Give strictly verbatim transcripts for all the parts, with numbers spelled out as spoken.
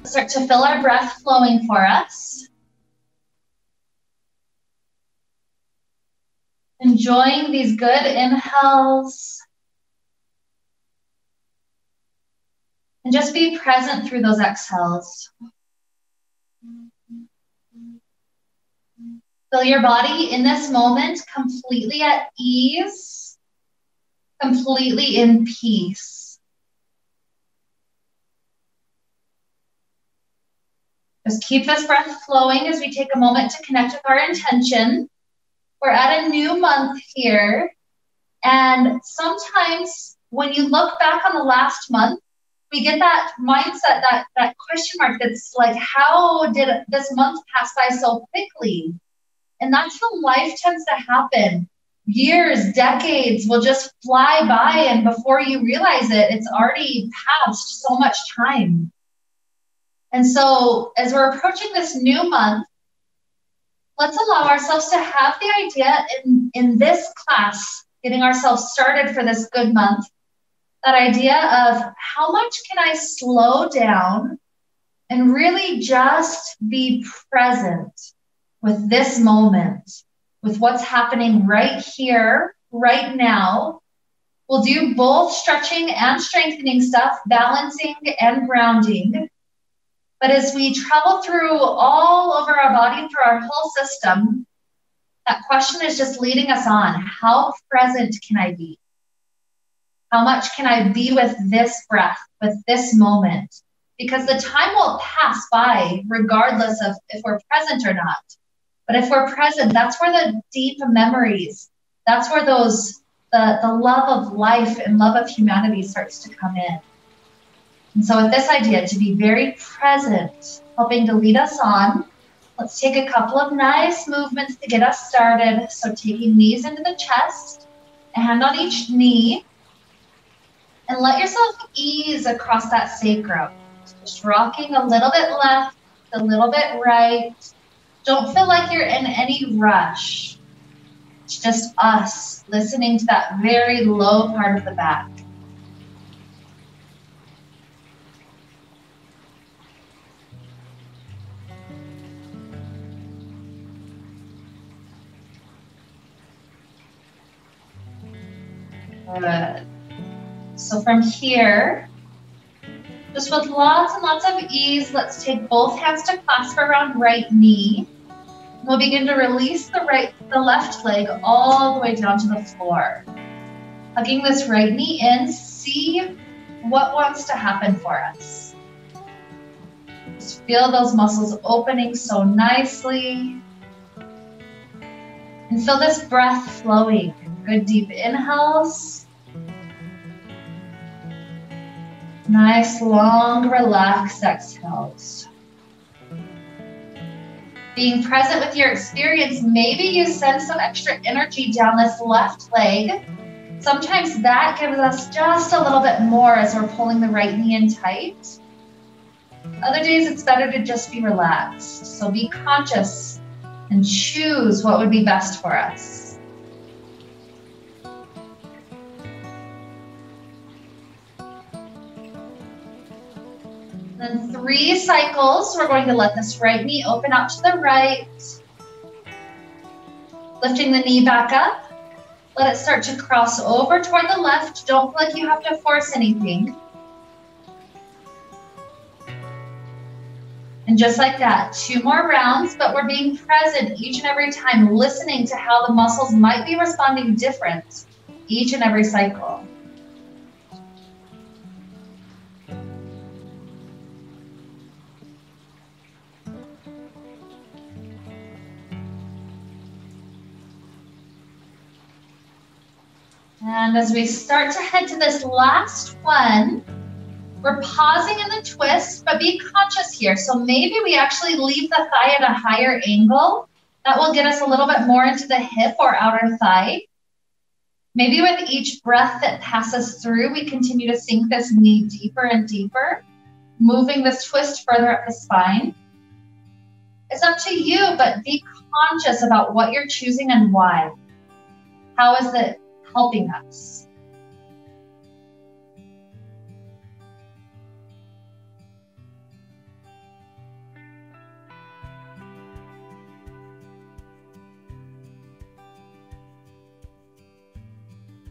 Start to feel our breath flowing for us. Enjoying these good inhales. And just be present through those exhales. Feel your body in this moment completely at ease, completely in peace. Just keep this breath flowing as we take a moment to connect with our intention. We're at a new month here. And sometimes when you look back on the last month, we get that mindset, that, that question mark that's like, how did this month pass by so quickly? And that's how life tends to happen. Years, decades will just fly by, and before you realize it, it's already passed so much time. And so as we're approaching this new month, let's allow ourselves to have the idea in, in this class, getting ourselves started for this good month, that idea of how much can I slow down and really just be present with this moment, with what's happening right here, right now. We'll do both stretching and strengthening stuff, balancing and grounding. But as we travel through all over our body, through our whole system, that question is just leading us on. How present can I be? How much can I be with this breath, with this moment? Because the time will pass by regardless of if we're present or not. But if we're present, that's where the deep memories, that's where those, the, the love of life and love of humanity starts to come in. And so with this idea to be very present, helping to lead us on, let's take a couple of nice movements to get us started. So taking knees into the chest, a hand on each knee, and let yourself ease across that sacrum. Just rocking a little bit left, a little bit right. Don't feel like you're in any rush. It's just us listening to that very low part of the back. Good. So from here, just with lots and lots of ease, let's take both hands to clasp around right knee. We'll begin to release the right, the left leg all the way down to the floor. Hugging this right knee in, see what wants to happen for us. Just feel those muscles opening so nicely. And feel this breath flowing. Good deep inhales. Nice, long, relaxed exhales. Being present with your experience, maybe you sense some extra energy down this left leg. Sometimes that gives us just a little bit more as we're pulling the right knee in tight. Other days, it's better to just be relaxed. So be conscious and choose what would be best for us. Then three cycles, we're going to let this right knee open out to the right. Lifting the knee back up. Let it start to cross over toward the left. Don't feel like you have to force anything. And just like that, two more rounds, but we're being present each and every time, listening to how the muscles might be responding different each and every cycle. And as we start to head to this last one, we're pausing in the twist, but be conscious here. So maybe we actually leave the thigh at a higher angle. That will get us a little bit more into the hip or outer thigh. Maybe with each breath that passes through, we continue to sink this knee deeper and deeper, moving this twist further up the spine. It's up to you, but be conscious about what you're choosing and why. How is it helping us?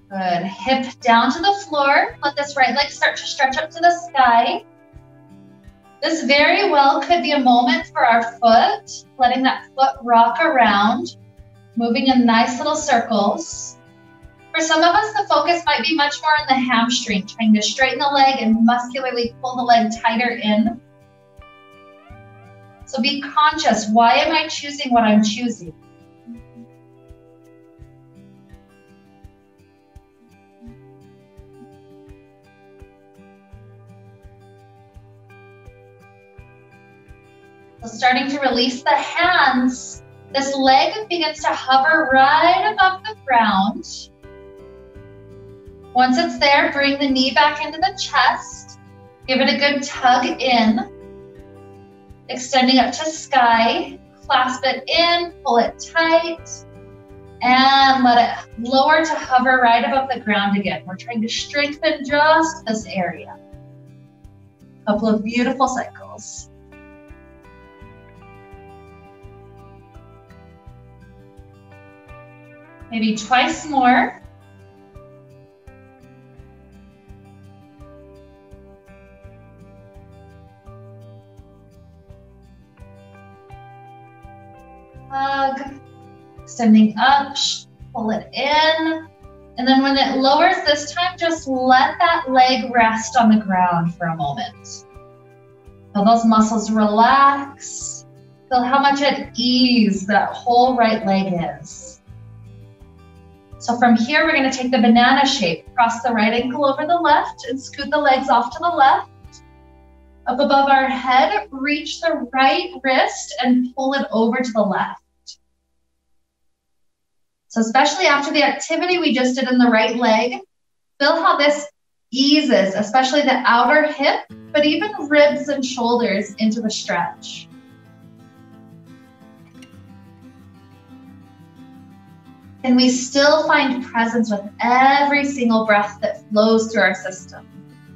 Good. Hip down to the floor. Let this right leg start to stretch up to the sky. This very well could be a moment for our foot, letting that foot rock around, moving in nice little circles. For some of us, the focus might be much more on the hamstring, trying to straighten the leg and muscularly pull the leg tighter in. So be conscious, why am I choosing what I'm choosing? So starting to release the hands, this leg begins to hover right above the ground. Once it's there, bring the knee back into the chest. Give it a good tug in. Extending up to sky. Clasp it in, pull it tight, and let it lower to hover right above the ground again. We're trying to strengthen just this area. A couple of beautiful cycles. Maybe twice more. Hug, extending up, pull it in. And then when it lowers this time, just let that leg rest on the ground for a moment. Feel those muscles relax. Feel how much at ease that whole right leg is. So from here, we're going to take the banana shape. Cross the right ankle over the left and scoot the legs off to the left. Up above our head, reach the right wrist and pull it over to the left. So especially after the activity we just did in the right leg, feel how this eases, especially the outer hip, but even ribs and shoulders into the stretch. And we still find presence with every single breath that flows through our system.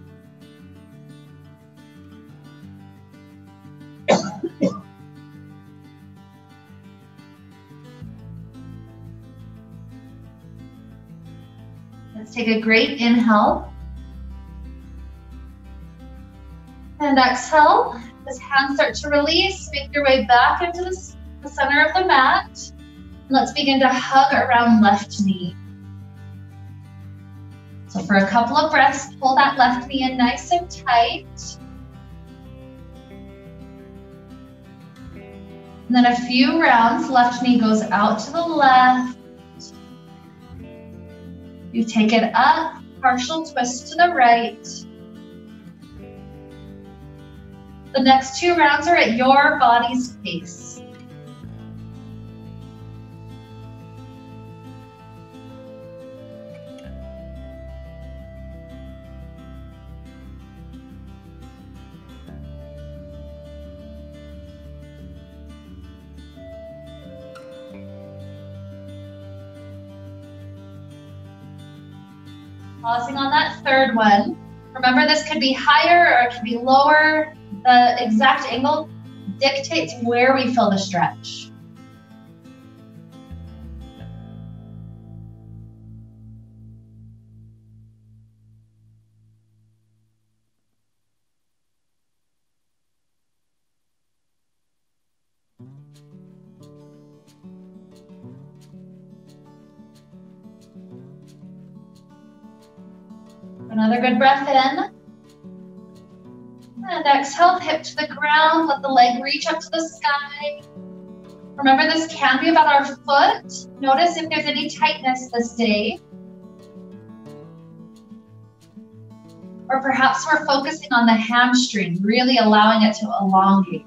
Let's take a great inhale. And exhale. As hands start to release, make your way back into the, the center of the mat. Let's begin to hug around left knee. So for a couple of breaths, pull that left knee in nice and tight. And then a few rounds, left knee goes out to the left. You take it up, partial twist to the right. The next two rounds are at your body's pace. Pausing on that third one. Remember, this could be higher or it could be lower. The exact angle dictates where we feel the stretch. Another good breath in. And exhale, hip to the ground. Let the leg reach up to the sky. Remember, this can be about our foot. Notice if there's any tightness this day. Or perhaps we're focusing on the hamstring, really allowing it to elongate.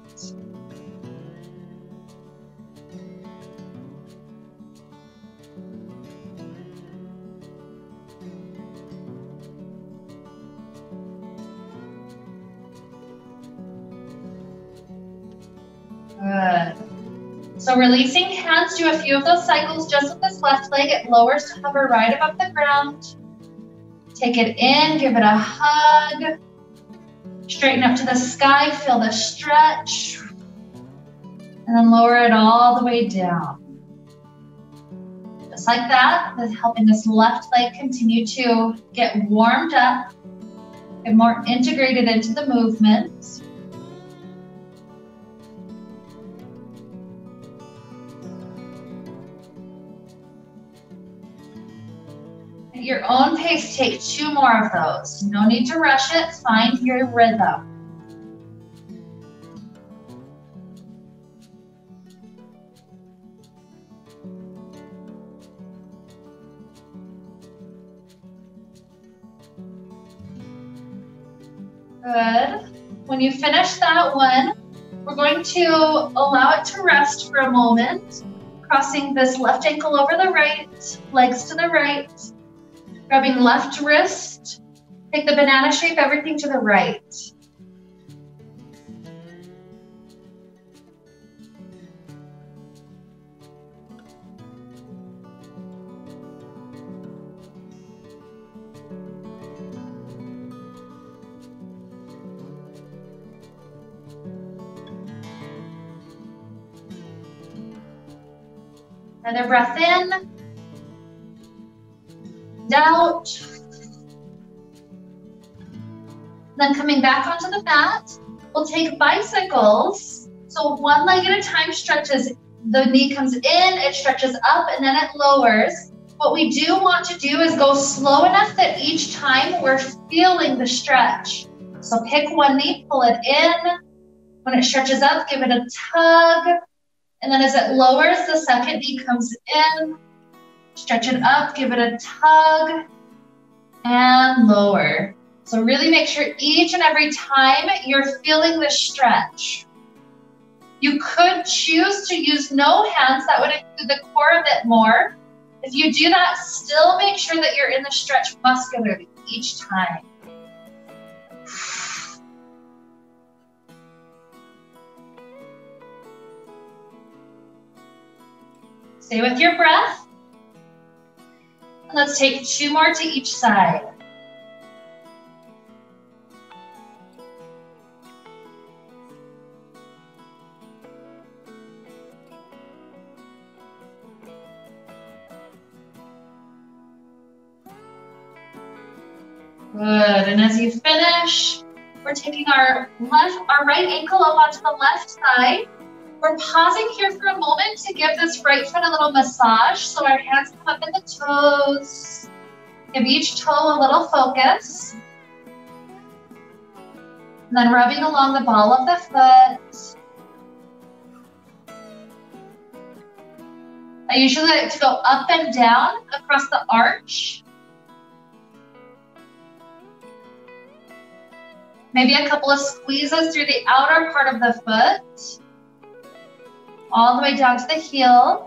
Good. So releasing hands, do a few of those cycles just with this left leg. It lowers to hover right above the ground. Take it in, give it a hug. Straighten up to the sky, feel the stretch. And then lower it all the way down. Just Just like that, that's helping this left leg continue to get warmed up and more integrated into the movement. At your own pace, take two more of those. No need to rush it, find your rhythm. Good. When you finish that one, we're going to allow it to rest for a moment, crossing this left ankle over the right, legs to the right, grabbing left wrist, take the banana shape, everything to the right. Another breath in, and out. Then coming back onto the mat, we'll take bicycles. So one leg at a time stretches, the knee comes in, it stretches up, and then it lowers. What we do want to do is go slow enough that each time we're feeling the stretch. So pick one knee, pull it in. When it stretches up, give it a tug. And then as it lowers, the second knee comes in, stretch it up, give it a tug, and lower. So really make sure each and every time you're feeling the stretch. You could choose to use no hands, that would include the core a bit more. If you do that, still make sure that you're in the stretch muscularly each time. Stay with your breath. And let's take two more to each side. Good, and as you finish, we're taking our left, our right ankle up onto the left side. We're pausing here for a moment to give this right foot a little massage. So our hands come up in the toes. Give each toe a little focus. And then rubbing along the ball of the foot. I usually like to go up and down across the arch. Maybe a couple of squeezes through the outer part of the foot. All the way down to the heel.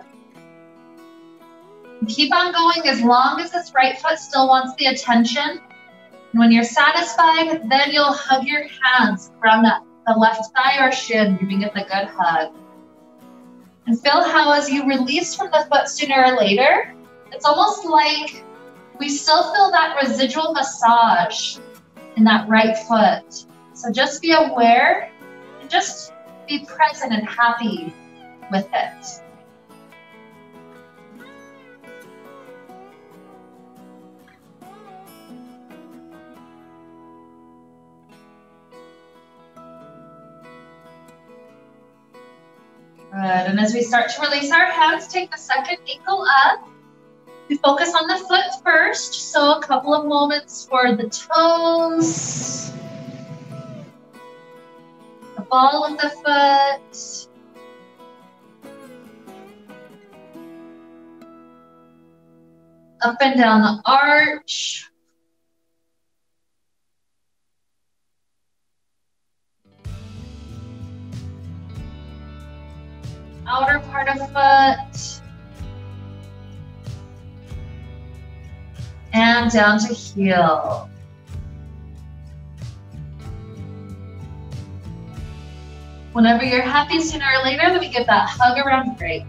And keep on going as long as this right foot still wants the attention. And when you're satisfied, then you'll hug your hands around the, the left thigh or shin, giving it the good hug. And feel how as you release from the foot sooner or later, it's almost like we still feel that residual massage in that right foot. So just be aware and just be present and happy with it. Good, and as we start to release our hands, take the second ankle up. We focus on the foot first, so a couple of moments for the toes, the ball of the foot, up and down the arch. Outer part of foot. And down to heel. Whenever you're happy, sooner or later, let me give that hug around right.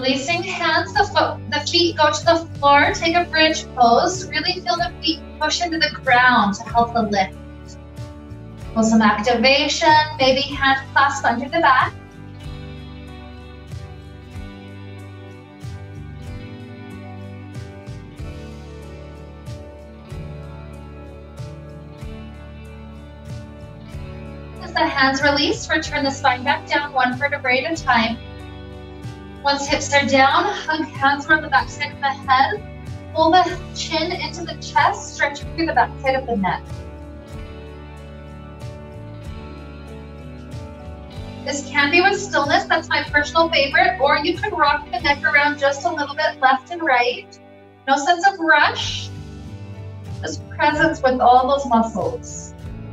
Releasing hands, the, foot, the feet go to the floor. Take a bridge pose. Really feel the feet push into the ground to help the lift. Feel some activation, maybe hand clasp under the back. As the hands release, return the spine back down one vertebrae at a time. Once hips are down, hug hands around the back side of the head. Pull the chin into the chest, stretching through the back side of the neck. This can be with stillness, that's my personal favorite, or you could rock the neck around just a little bit left and right. No sense of rush, just presence with all those muscles.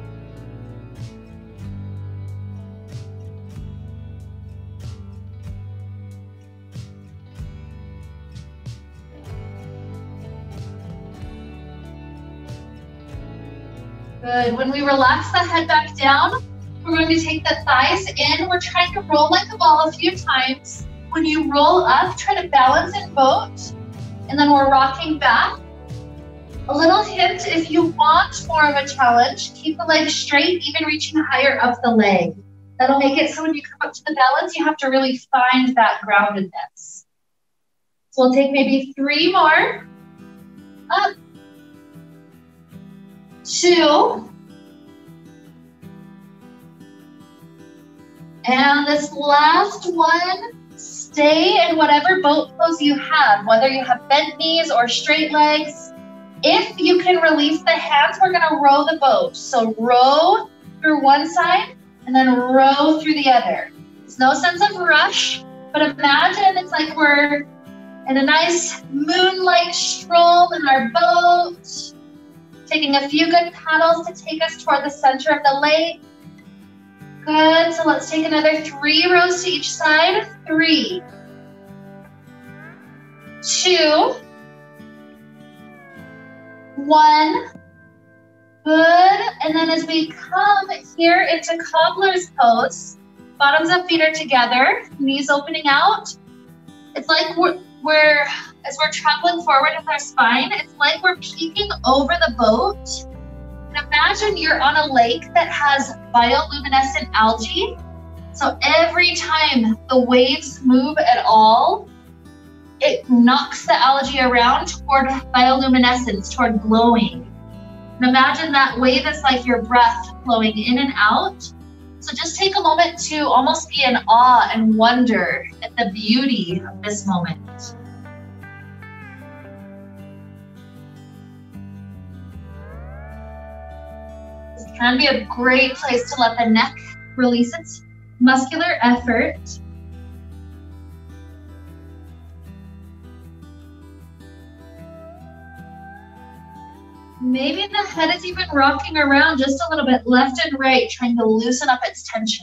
Good. When we relax the head back down, we're going to take the thighs in. We're trying to roll like a ball a few times. When you roll up, try to balance and boat. And then we're rocking back. A little hint, if you want more of a challenge, keep the legs straight, even reaching higher up the leg. That'll make it so when you come up to the balance, you have to really find that groundedness. So we'll take maybe three more. Up. Two. And this last one, stay in whatever boat pose you have, whether you have bent knees or straight legs. If you can release the hands, we're gonna row the boat. So row through one side and then row through the other. There's no sense of rush, but imagine it's like we're in a nice moonlight stroll in our boat, taking a few good paddles to take us toward the center of the lake. Good, so let's take another three rows to each side. Three, two, one. Good, and then as we come here into cobbler's pose, bottoms of feet are together, knees opening out. It's like we're, we're as we're traveling forward with our spine, it's like we're peeking over the boat. And imagine you're on a lake that has bioluminescent algae. So every time the waves move at all, it knocks the algae around toward bioluminescence, toward glowing. And imagine that wave is like your breath flowing in and out. So just take a moment to almost be in awe and wonder at the beauty of this moment. Can be a great place to let the neck release its muscular effort. Maybe the head is even rocking around just a little bit left and right, trying to loosen up its tension.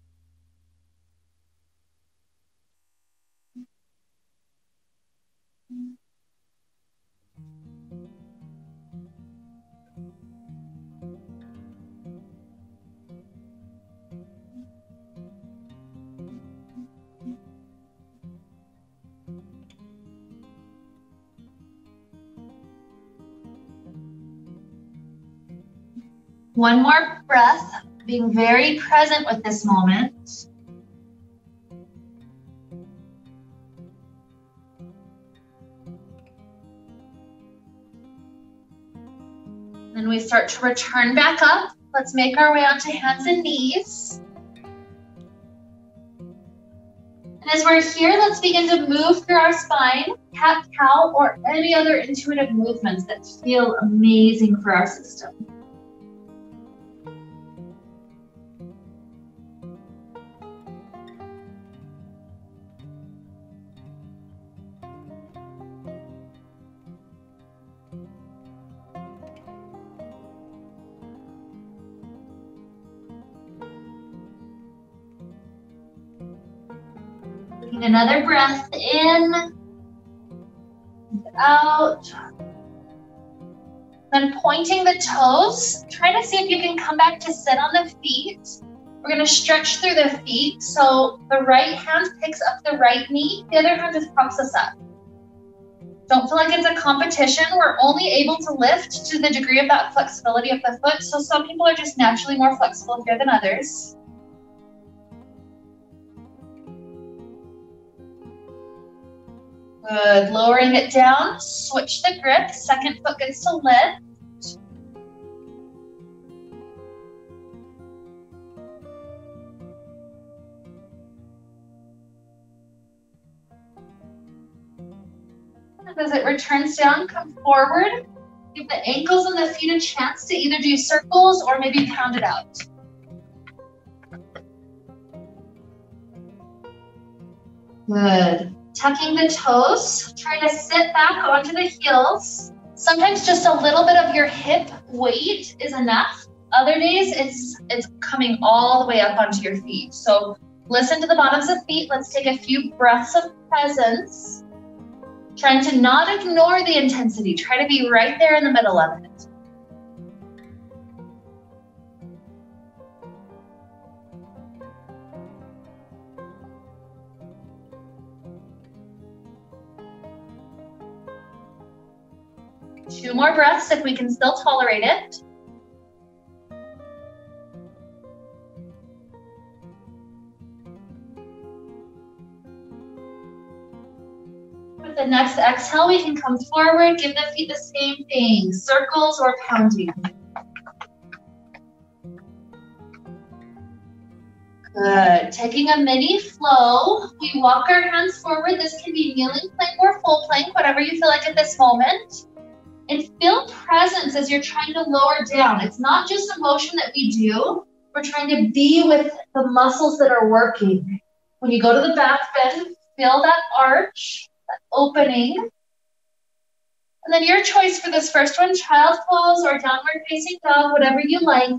One more breath, being very present with this moment. Then we start to return back up. Let's make our way onto hands and knees. And as we're here, let's begin to move through our spine, cat-cow, or any other intuitive movements that feel amazing for our system. Another breath in and out. Then pointing the toes, try to see if you can come back to sit on the feet. We're gonna stretch through the feet. So the right hand picks up the right knee, the other hand just props us up. Don't feel like it's a competition. We're only able to lift to the degree of that flexibility of the foot. So some people are just naturally more flexible here than others. Good, lowering it down, switch the grip, second foot gets to lift. As it returns down, come forward. Give the ankles and the feet a chance to either do circles or maybe pound it out. Good. Tucking the toes, try to sit back onto the heels. Sometimes just a little bit of your hip weight is enough. Other days it's it's coming all the way up onto your feet. So listen to the bottoms of feet. Let's take a few breaths of presence. Trying to not ignore the intensity. Try to be right there in the middle of it. Two more breaths if we can still tolerate it. With the next exhale, we can come forward, give the feet the same thing, circles or pounding. Good. Taking a mini flow, we walk our hands forward. This can be kneeling plank or full plank, whatever you feel like at this moment. And feel presence as you're trying to lower down. It's not just a motion that we do. We're trying to be with the muscles that are working. When you go to the back bend, feel that arch, that opening. And then your choice for this first one, child pose or downward facing dog, whatever you like.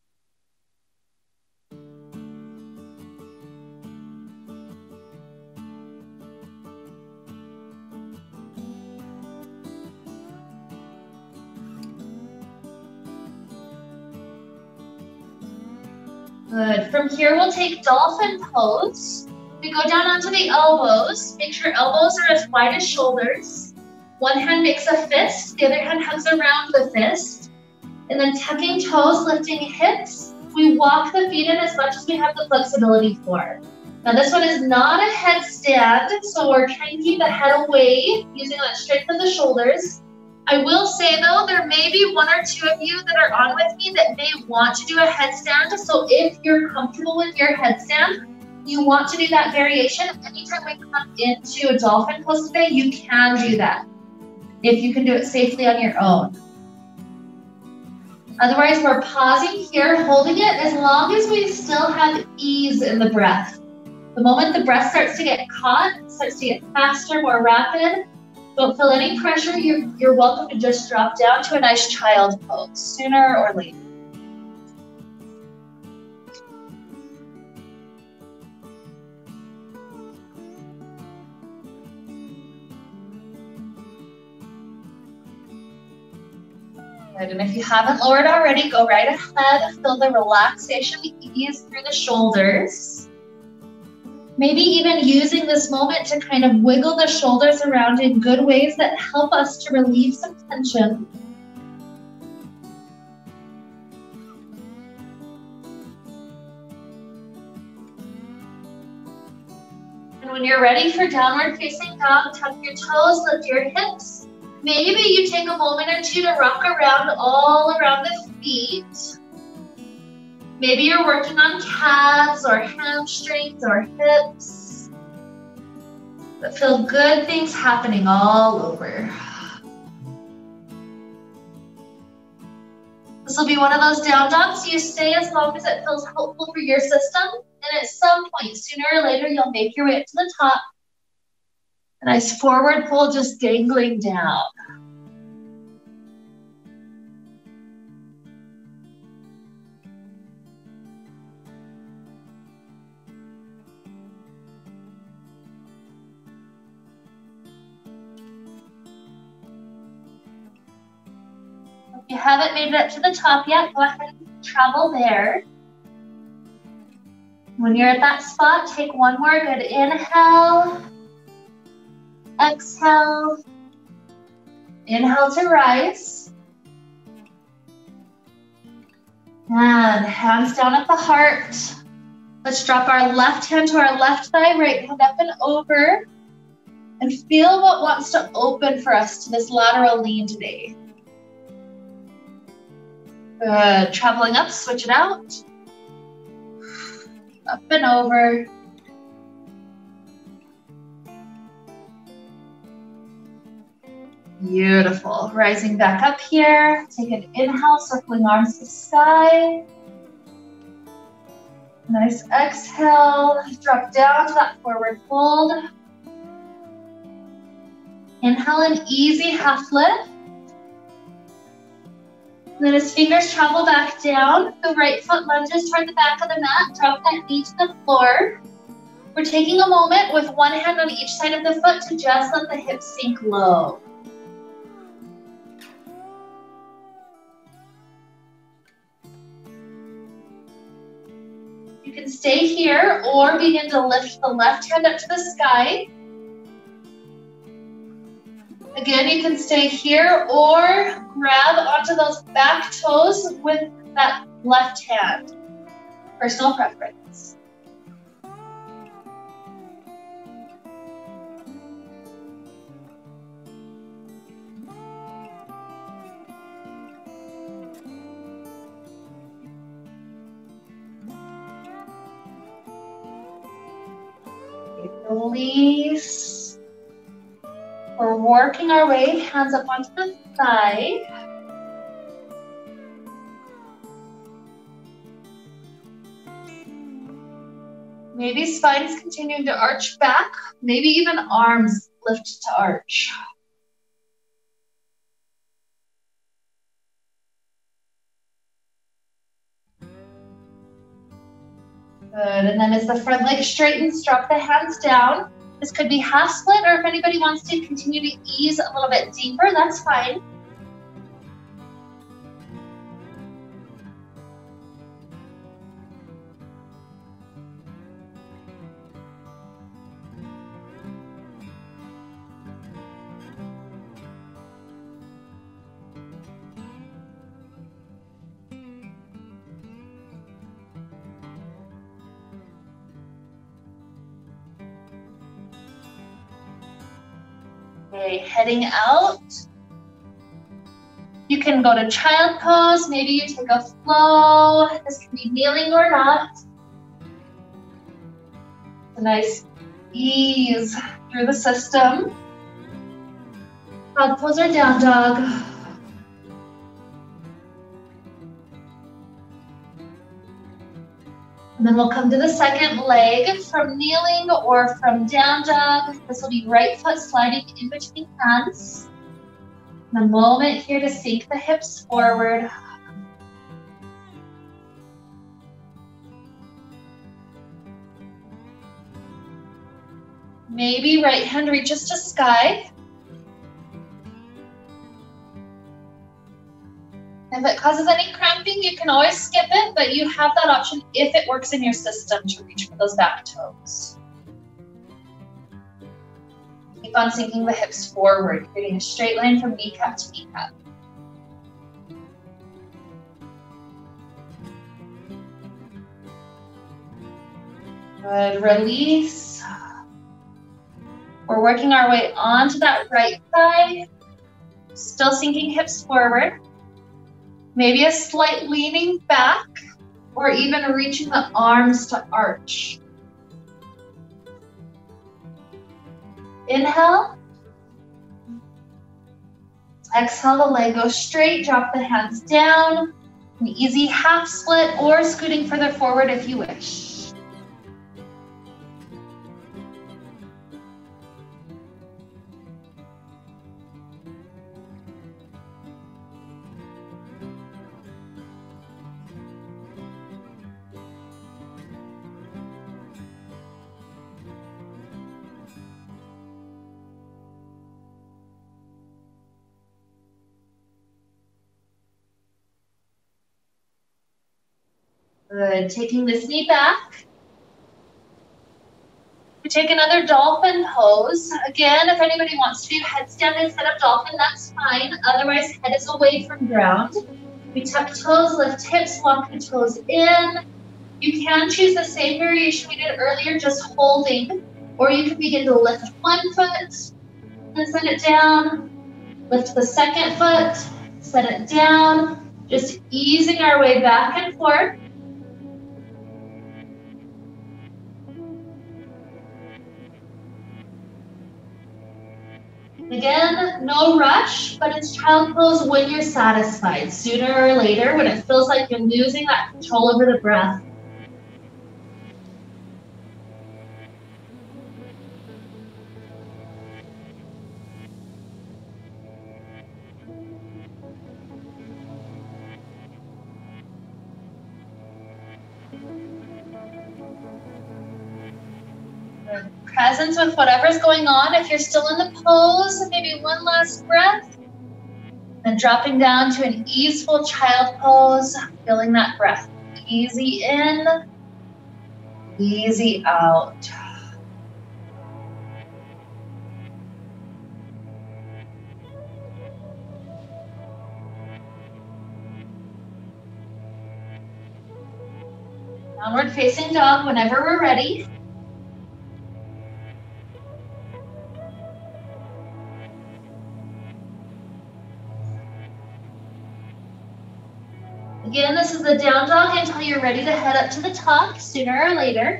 Good. From here, we'll take dolphin pose. We go down onto the elbows. Make sure elbows are as wide as shoulders. One hand makes a fist. The other hand hugs around the fist. And then tucking toes, lifting hips. We walk the feet in as much as we have the flexibility for. Now, this one is not a headstand, so we're trying to keep the head away, using that strength of the shoulders. I will say though, there may be one or two of you that are on with me that may want to do a headstand. So if you're comfortable with your headstand, you want to do that variation. Anytime we come into a dolphin pose today, you can do that. If you can do it safely on your own. Otherwise, we're pausing here, holding it as long as we still have ease in the breath. The moment the breath starts to get caught, it starts to get faster, more rapid, don't feel any pressure. You're, you're welcome to just drop down to a nice child pose, sooner or later. Good, and if you haven't lowered already, go right ahead. Feel the relaxation, the ease through the shoulders. Maybe even using this moment to kind of wiggle the shoulders around in good ways that help us to relieve some tension. And when you're ready for downward facing dog, tuck your toes, lift your hips. Maybe you take a moment or two to rock around all around the feet. Maybe you're working on calves or hamstrings or hips. But feel good things happening all over. This will be one of those down dogs. You stay as long as it feels helpful for your system. And at some point, sooner or later, you'll make your way up to the top. A nice forward fold just dangling down. If you haven't made it up to the top yet, go ahead and travel there. When you're at that spot, take one more good inhale. Exhale. Inhale to rise. And hands down at the heart. Let's drop our left hand to our left thigh, right hand up and over. And feel what wants to open for us to this lateral lean today. Good. Traveling up, switch it out. Up and over. Beautiful. Rising back up here. Take an inhale, circling arms to the sky. Nice exhale. Drop down to that forward fold. Inhale an easy half lift. And then as fingers travel back down, the right foot lunges toward the back of the mat. Drop that knee to the floor. We're taking a moment with one hand on each side of the foot to just let the hips sink low. You can stay here or begin to lift the left hand up to the sky. Again, you can stay here or grab onto those back toes with that left hand. Personal preference. Release. We're working our way, hands up onto the thigh. Maybe spine's continuing to arch back, maybe even arms lift to arch. Good, and then as the front leg straightens, drop the hands down. This could be half split, or if anybody wants to continue to ease a little bit deeper, that's fine. Okay, heading out. You can go to child pose. Maybe you take a flow. This can be kneeling or not. A nice ease through the system. Frog pose or down dog. And then we'll come to the second leg from kneeling or from down dog. This will be right foot sliding in between hands. And a moment here to sink the hips forward. Maybe right hand reaches to sky. If it causes any cramping, you can always skip it, but you have that option if it works in your system to reach for those back toes. Keep on sinking the hips forward, creating a straight line from kneecap to kneecap. Good, release. We're working our way onto that right thigh, still sinking hips forward. Maybe a slight leaning back, or even reaching the arms to arch. Inhale. Exhale, the leg goes straight, drop the hands down. An easy half split or scooting further forward if you wish. Good, taking this knee back, take another dolphin pose. Again, if anybody wants to do headstand instead of dolphin, that's fine. Otherwise, head is away from ground. We tuck toes, lift hips, walk the toes in. You can choose the same variation we did earlier, just holding, or you can begin to lift one foot and set it down. Lift the second foot, set it down. Just easing our way back and forth. Again, no rush, but it's child pose when you're satisfied. Sooner or later, when it feels like you're losing that control over the breath. Presence with whatever's going on. If you're still in the pose, maybe one last breath. Then dropping down to an easeful child pose, feeling that breath. Easy in, easy out. Downward facing dog whenever we're ready. Again, this is the down dog until you're ready to head up to the top sooner or later.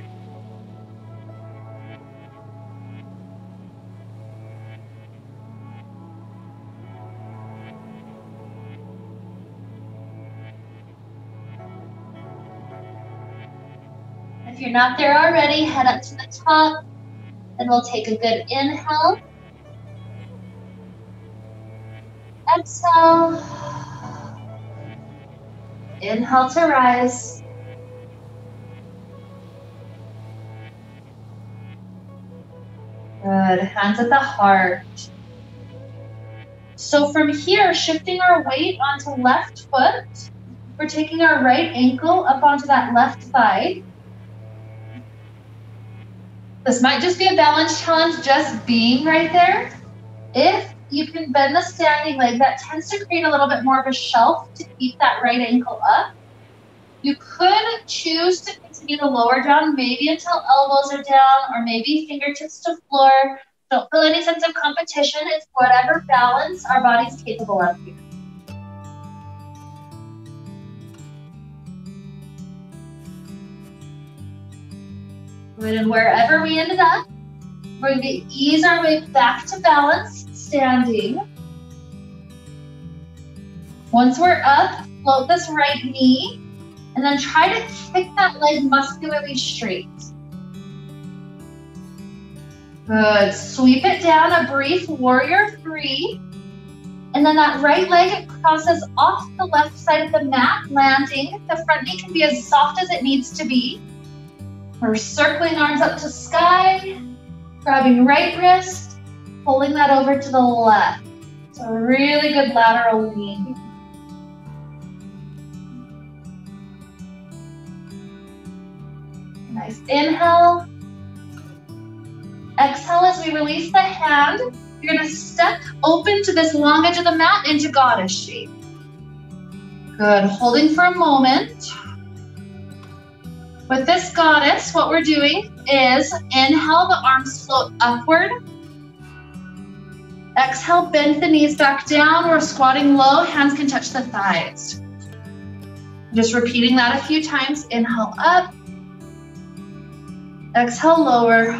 If you're not there already, head up to the top. Then we'll take a good inhale. Exhale. Inhale to rise. Good, hands at the heart. So from here, shifting our weight onto left foot, we're taking our right ankle up onto that left thigh. This might just be a balance challenge, just being right there. If you can bend the standing leg, that tends to create a little bit more of a shelf to keep that right ankle up. You could choose to continue to lower down, maybe until elbows are down, or maybe fingertips to floor. Don't feel any sense of competition. It's whatever balance our body's capable of here. Good, and wherever we ended up, we're going to ease our way back to balance, standing. Once we're up, float this right knee, and then try to kick that leg muscularly straight. Good, sweep it down, a brief warrior three. And then that right leg crosses off the left side of the mat, landing. The front knee can be as soft as it needs to be. We're circling arms up to sky, grabbing right wrist, pulling that over to the left. It's a really good lateral lean. Nice inhale. Exhale as we release the hand. You're gonna step open to this long edge of the mat into goddess shape. Good, holding for a moment. With this goddess, what we're doing is inhale, the arms float upward. Exhale, bend the knees back down. We're squatting low, hands can touch the thighs. Just repeating that a few times. Inhale up. Exhale, lower.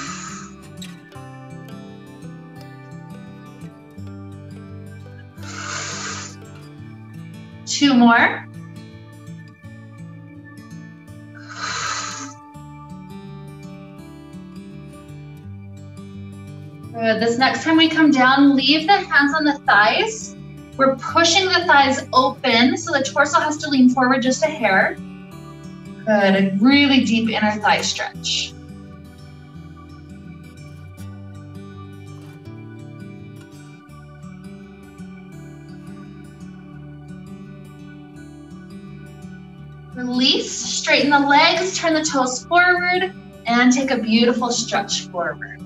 Two more. Good. This next time we come down, leave the hands on the thighs. We're pushing the thighs open, so the torso has to lean forward just a hair. Good, a really deep inner thigh stretch. Release, straighten the legs, turn the toes forward, And take a beautiful stretch forward.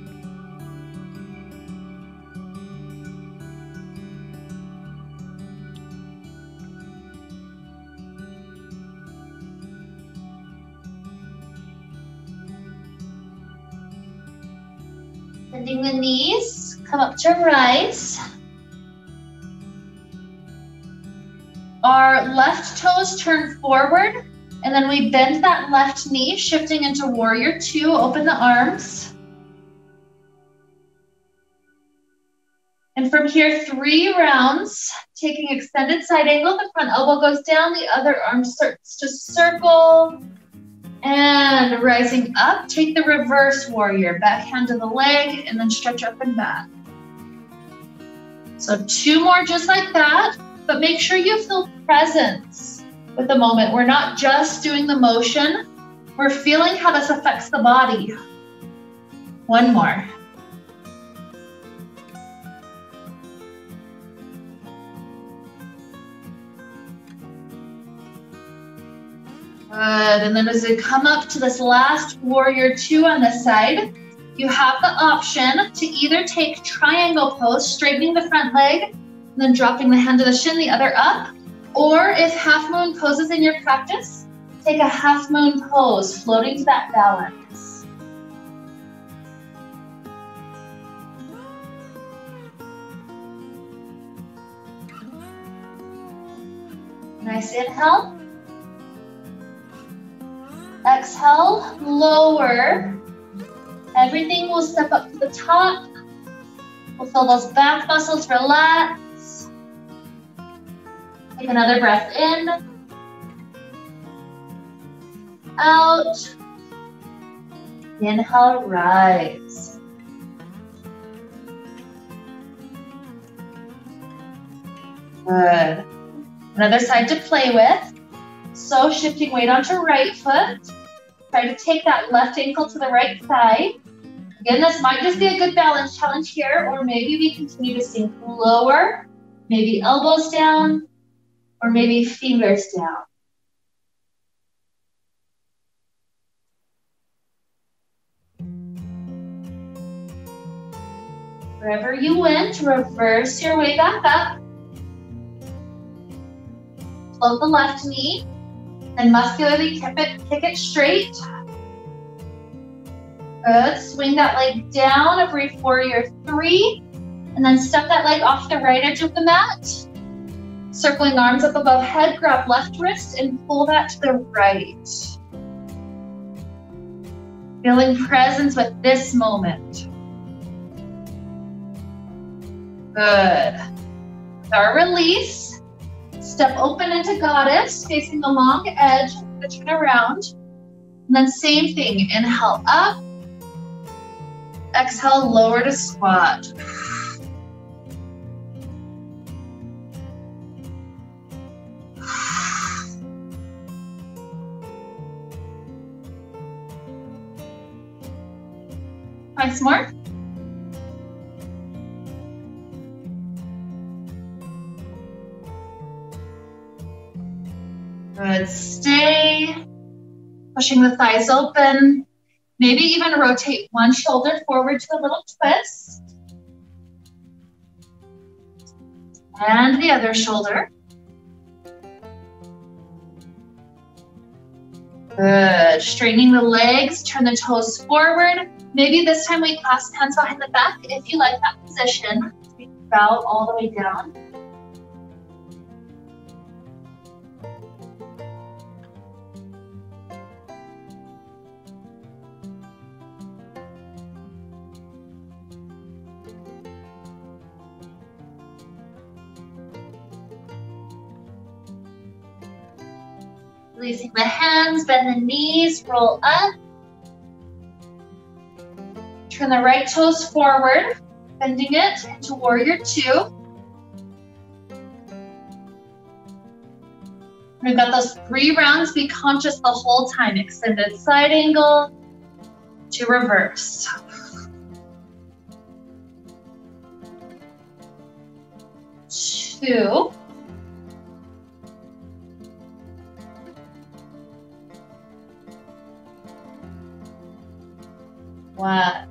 Bending the knees, come up to rise. Our left toes turn forward, and then we bend that left knee, shifting into warrior two, open the arms. And from here, three rounds, taking extended side angle, the front elbow goes down, the other arm starts to circle. And rising up, take the reverse warrior, back hand to the leg, and then stretch up and back. So two more just like that, but make sure you feel presence with the moment. We're not just doing the motion, we're feeling how this affects the body. One more. Good, and then as we come up to this last warrior two on this side, you have the option to either take triangle pose, straightening the front leg, and then dropping the hand to the shin, the other up, or if half moon pose is in your practice, take a half moon pose, floating to that balance. Nice inhale. Exhale, lower. Everything will step up to the top. We'll feel those back muscles relax. Take another breath in. Out. Inhale, rise. Good. Another side to play with. So shifting weight onto right foot. Try to take that left ankle to the right thigh. Again, this might just be a good balance challenge here, or maybe we continue to sink lower, maybe elbows down, or maybe fingers down. Wherever you went, reverse your way back up. Float the left knee. And muscularly kick it, kick it straight. Good. Swing that leg down, a brief warrior three. And then step that leg off the right edge of the mat. Circling arms up above head, grab left wrist and pull that to the right. Feeling presence with this moment. Good. With our release, step open into goddess, facing the long edge, the turn around. And then same thing, inhale up. Exhale, lower to squat. Twice more. Good, stay, pushing the thighs open. Maybe even rotate one shoulder forward to a little twist. And the other shoulder. Good, straightening the legs, turn the toes forward. Maybe this time we clasp hands behind the back if you like that position. We bow all the way down. Releasing the hands, bend the knees, roll up. Turn the right toes forward, bending it into warrior two. We've got those three rounds, be conscious the whole time. Extended side angle to reverse. Two. One.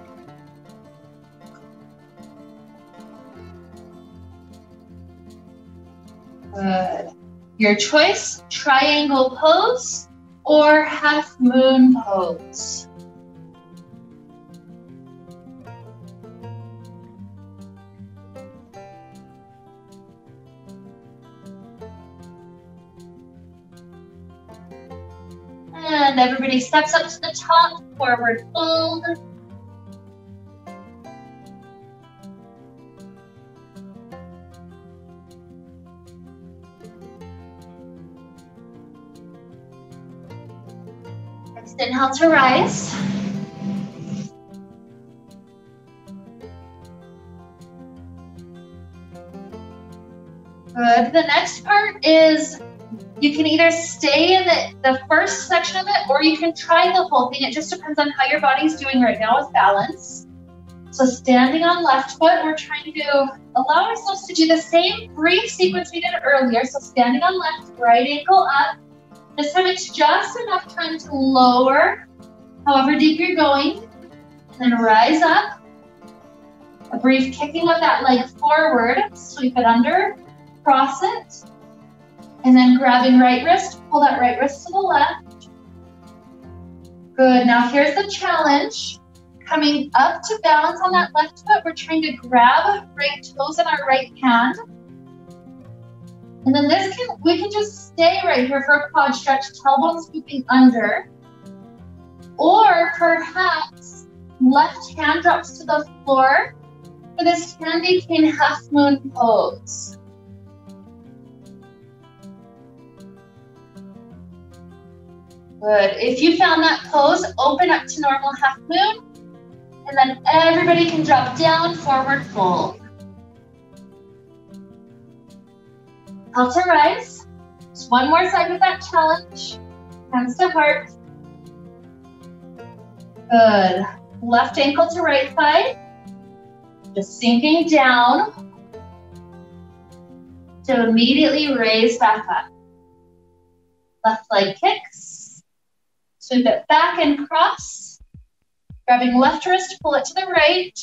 Good. Your choice, triangle pose or half moon pose. And everybody steps up to the top, forward fold. Next inhale to rise. Good. The next part is you can either stay in the, the first section of it or you can try the whole thing. It just depends on how your body's doing right now with balance. So standing on left foot, we're trying to allow ourselves to do the same brief sequence we did earlier. So standing on left, right ankle up. This time it's just enough time to lower, however deep you're going, and then rise up. A brief kicking of that leg forward, sweep it under, cross it, and then grabbing right wrist, pull that right wrist to the left. Good, now here's the challenge. Coming up to balance on that left foot, we're trying to grab right toes in our right hand. And then this can, we can just stay right here for a quad stretch, tailbone scooping under. Or perhaps left hand drops to the floor for this candy cane half moon pose. Good. If you found that pose, open up to normal half moon. And then everybody can drop down, forward fold. Out to rise. Just one more side with that challenge. Hands to heart. Good. Left ankle to right thigh. Just sinking down to immediately raise back up. Left leg kicks. Sweep it back and cross. Grabbing left wrist, pull it to the right.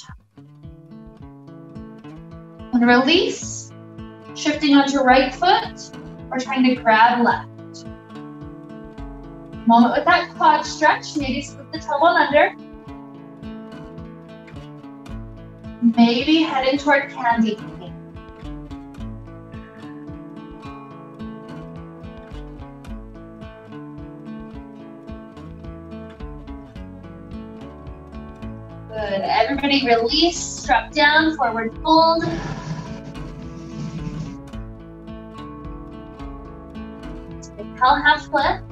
And release. Shifting onto right foot, or trying to grab left. Moment with that quad stretch, maybe scoop the tailbone under. Maybe heading toward candy cane. Good, everybody release, drop down, forward fold. Inhale, half lift.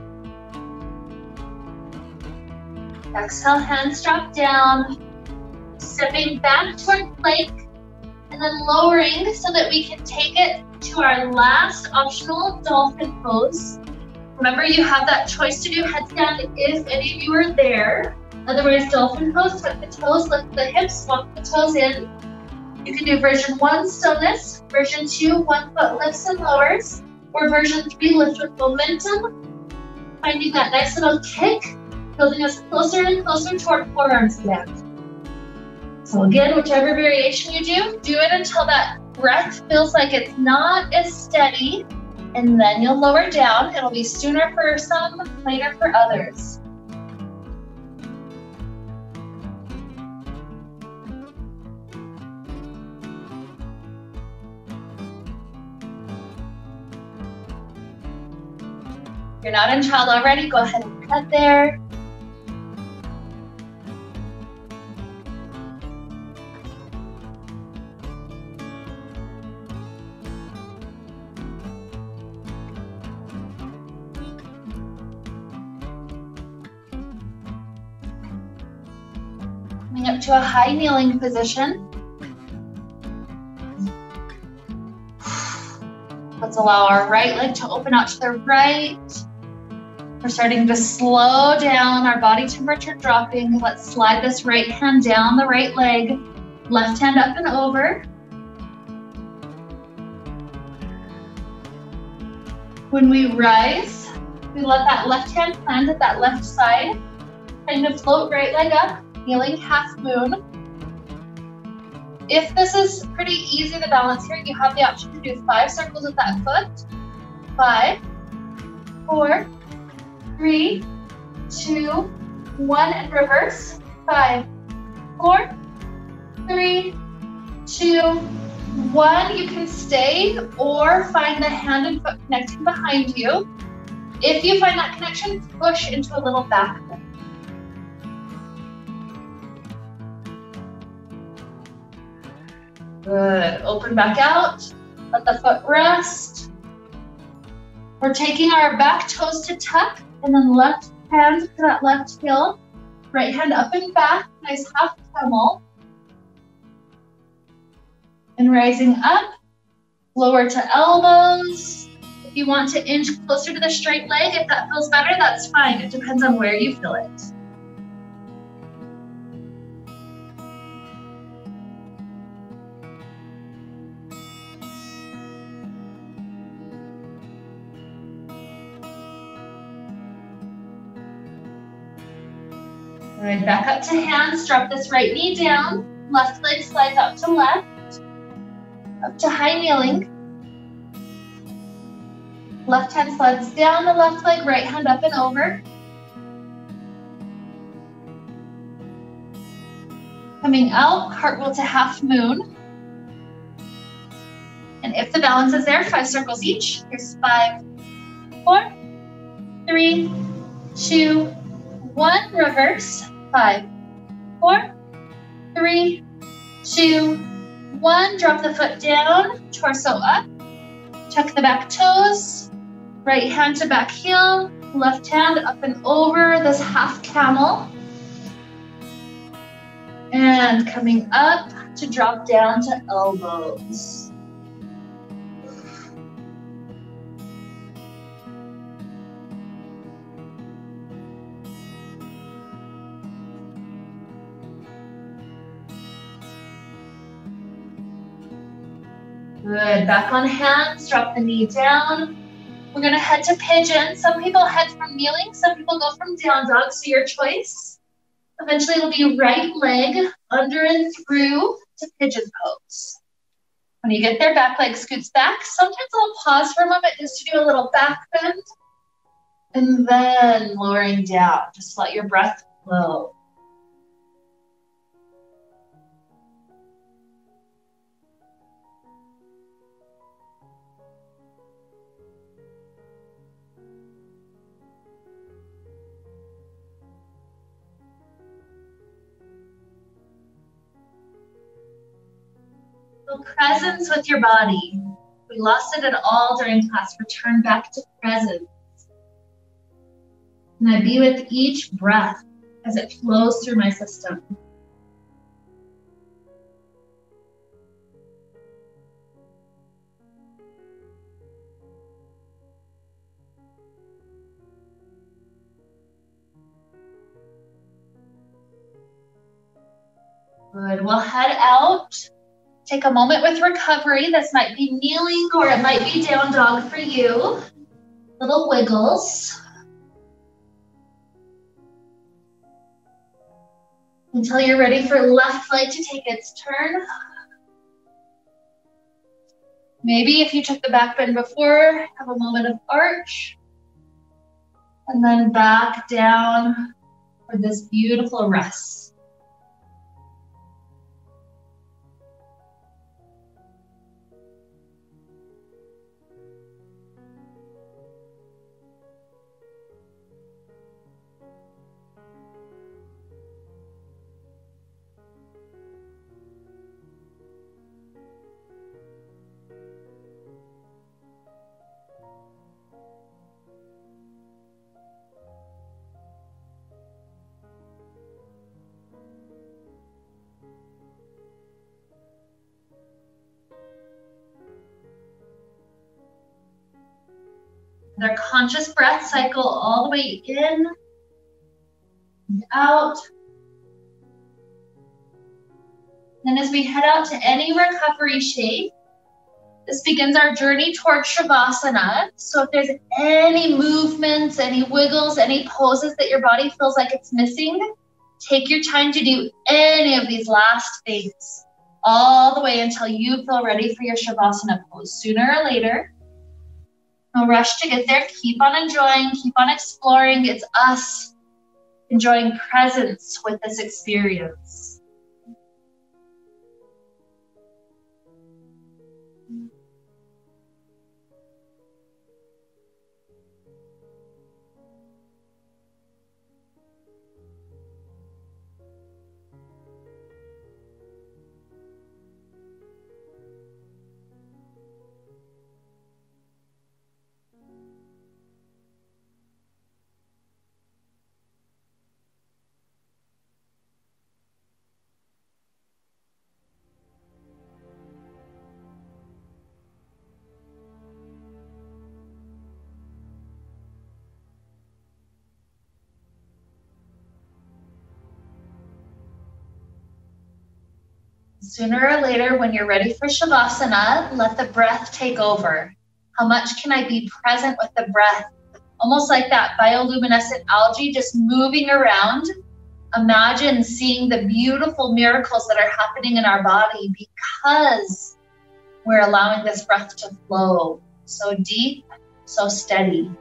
Exhale, hands drop down. Stepping back toward plank and then lowering so that we can take it to our last optional dolphin pose. Remember, you have that choice to do headstand if any of you are there. Otherwise, dolphin pose, tuck the toes, lift the hips, walk the toes in. You can do version one, stillness. Version two, one foot lifts and lowers. Or version three, lift with momentum, finding that nice little kick, building us closer and closer toward forearms command. So again, whichever variation you do, do it until that breath feels like it's not as steady, and then you'll lower down. It'll be sooner for some, later for others. If you're not in child already, go ahead and cut there. Coming up to a high kneeling position. Let's allow our right leg to open out to the right. We're starting to slow down, our body temperature dropping. Let's slide this right hand down the right leg, left hand up and over. When we rise, we let that left hand plant at that left side, kind of float right leg up, kneeling half moon. If this is pretty easy to balance here, you have the option to do five circles with that foot. Five, four, three, two, one, and reverse. Five, four, three, two, one. You can stay or find the hand and foot connecting behind you. If you find that connection, push into a little back bend. Good. Open back out. Let the foot rest. We're taking our back toes to tuck, and then left hand to that left heel. Right hand up and back. Nice half camel. And rising up. Lower to elbows. If you want to inch closer to the straight leg, if that feels better, that's fine. It depends on where you feel it. All right, back up to hands. Drop this right knee down. Left leg slides out to left. Up to high kneeling. Left hand slides down the left leg, right hand up and over. Coming out, cartwheel to half moon. And if the balance is there, five circles each. Here's five, four, three, two, one. Reverse. Five, four, three, two, one. Drop the foot down, torso up. Tuck the back toes. Right hand to back heel, left hand up and over this half camel. And coming up to drop down to elbows. Good, back on hands, drop the knee down. We're gonna head to pigeon. Some people head from kneeling, some people go from down dog, so your choice. Eventually it'll be right leg under and through to pigeon pose. When you get there, back leg scoots back. Sometimes I'll pause for a moment just to do a little back bend. And then lowering down, just let your breath flow. Feel presence with your body. We lost it at all during class. Return back to presence. And I be with each breath as it flows through my system. Good. We'll head out. Take a moment with recovery. This might be kneeling or it might be down dog for you. Little wiggles. Until you're ready for left leg to take its turn. Maybe if you took the back bend before, have a moment of arch. And then back down for this beautiful rest. Their conscious breath cycle all the way in and out. Then as we head out to any recovery shape, this begins our journey towards Shavasana. So if there's any movements, any wiggles, any poses that your body feels like it's missing, Take your time to do any of these last things all the way until you feel ready for your Shavasana pose. Sooner or later, no rush to get there. Keep on enjoying, keep on exploring. It's us enjoying presence with this experience. Sooner or later, when you're ready for Shavasana, let the breath take over. How much can I be present with the breath? Almost like that bioluminescent algae just moving around. Imagine seeing the beautiful miracles that are happening in our body because we're allowing this breath to flow. So deep, so steady.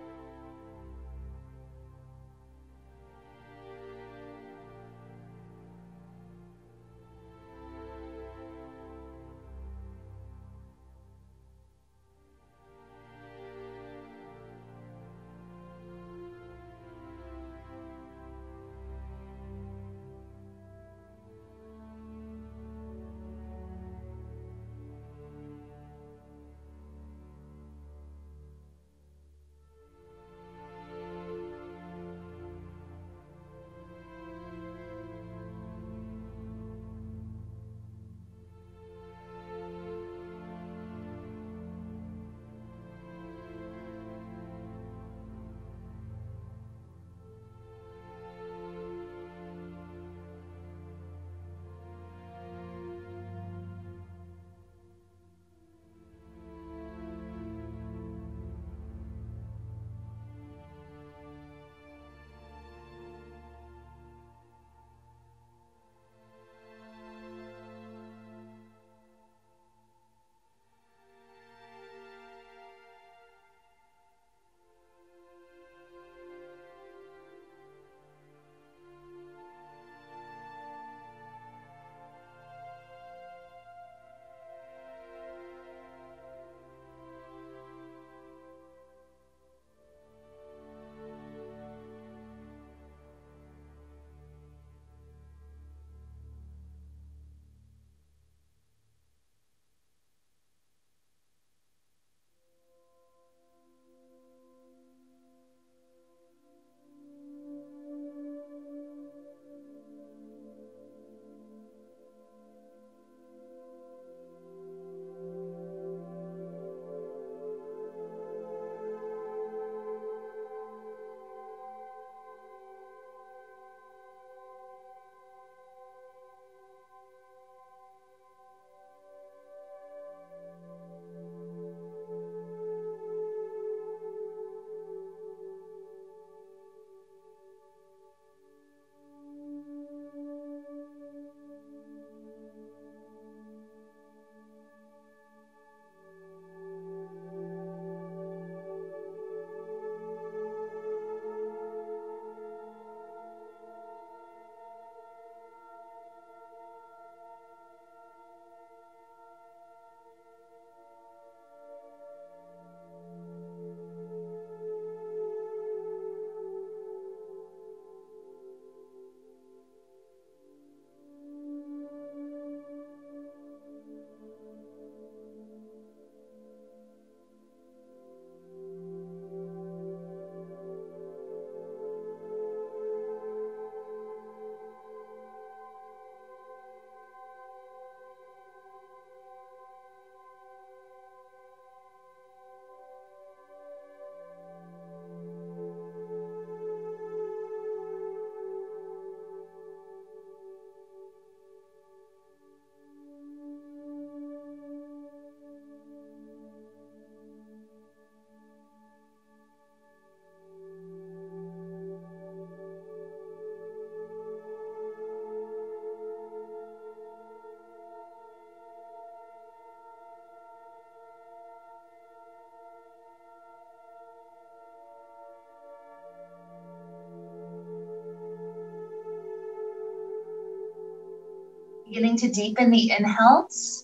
Beginning to deepen the inhales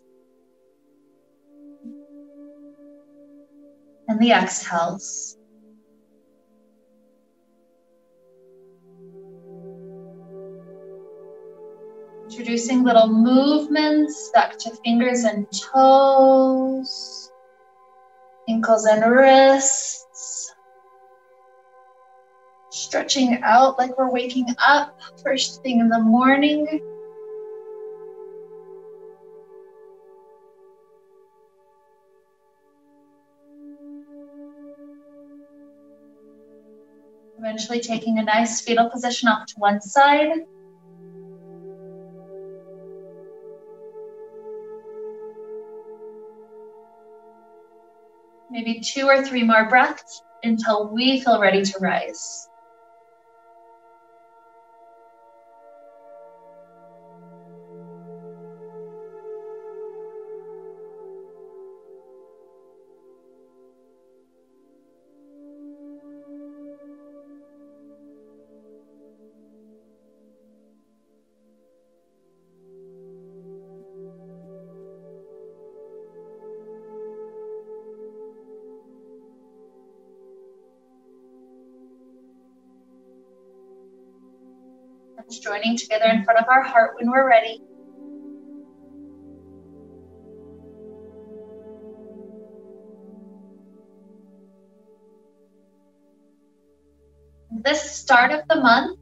and the exhales. Introducing little movements back to fingers and toes, ankles and wrists. Stretching out like we're waking up first thing in the morning. Eventually taking a nice fetal position off to one side. Maybe two or three more breaths until we feel ready to rise. Joining together in front of our heart when we're ready. This start of the month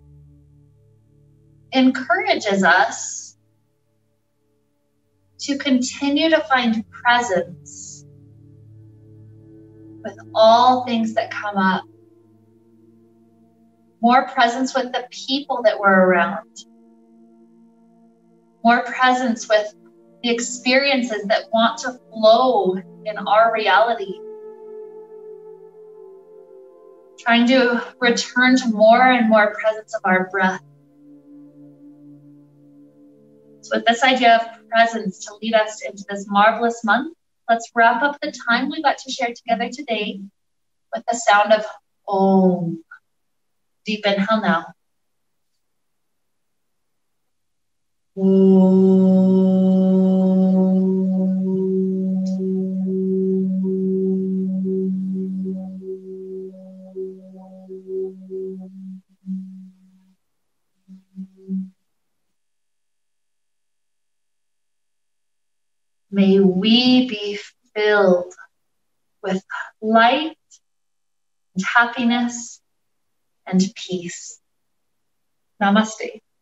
encourages us to continue to find presence with all things that come up. More presence with the people that we're around. More presence with the experiences that want to flow in our reality. Trying to return to more and more presence of our breath. So with this idea of presence to lead us into this marvelous month, let's wrap up the time we got to share together today with the sound of Om. Deep inhale now. May we be filled with light and happiness and peace. Namaste.